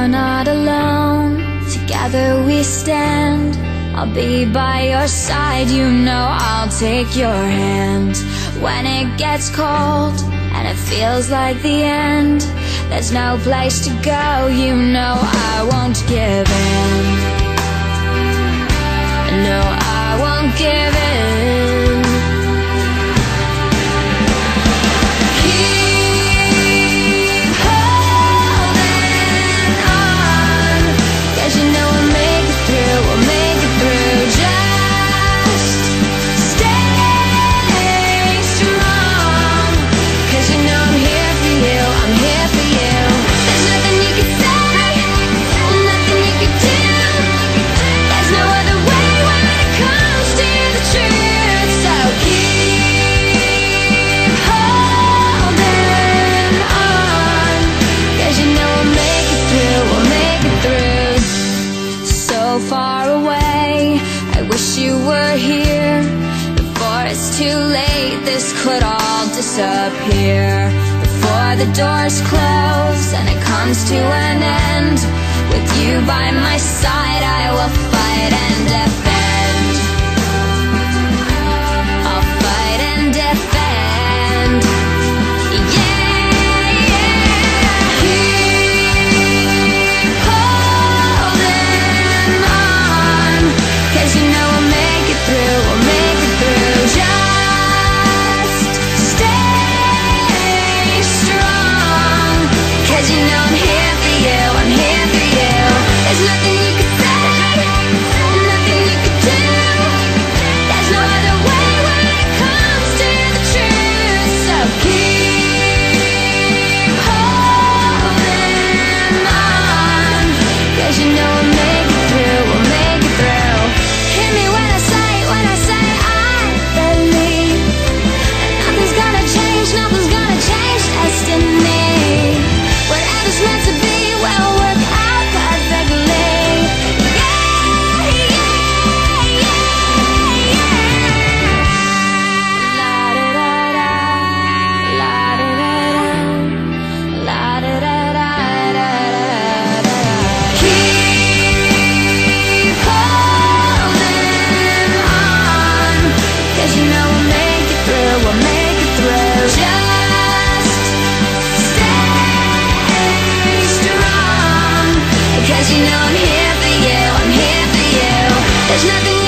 You're not alone, together we stand. I'll be by your side, you know I'll take your hand. When it gets cold and it feels like the end, there's no place to go, you know I won't give in. No, I won't give in. Keep holding on, 'cause you know we'll make it through, we'll make it through. Just stay strong, 'cause you know I'm here for you, I'm here for you. There's nothing you can say, nothing you can do. There's no other way when it comes to the truth. So keep holding on, 'cause you know we'll make it through, we'll make it through. So far away, I wish you were here. Before it's too late, this could all disappear. Before the doors close and it comes to an end, with you by my side I will fight and defend. I'll fight and defend. Yeah, yeah. Keep holding on, 'cause you know we'll make it through, we'll make it through. Just stay strong, 'cause you know I'm here for you, I'm here for you. There's nothing you can say, nothing you can do. There's no other way when it comes to the truth. So keep holding on, 'cause you know we'll make it through, we'll make it through. Hear me when I say I believe that nothing's gonna change, nothing's gonna change destiny. Whatever's meant to be will work out perfectly. Yeah, yeah, yeah, yeah. La da da da, la da da da, la da da da da da. Keep holding on, 'cause you know we'll make it through, we'll make it through. Just stay strong, 'cause you know I'm here for you, I'm here for you. There's nothing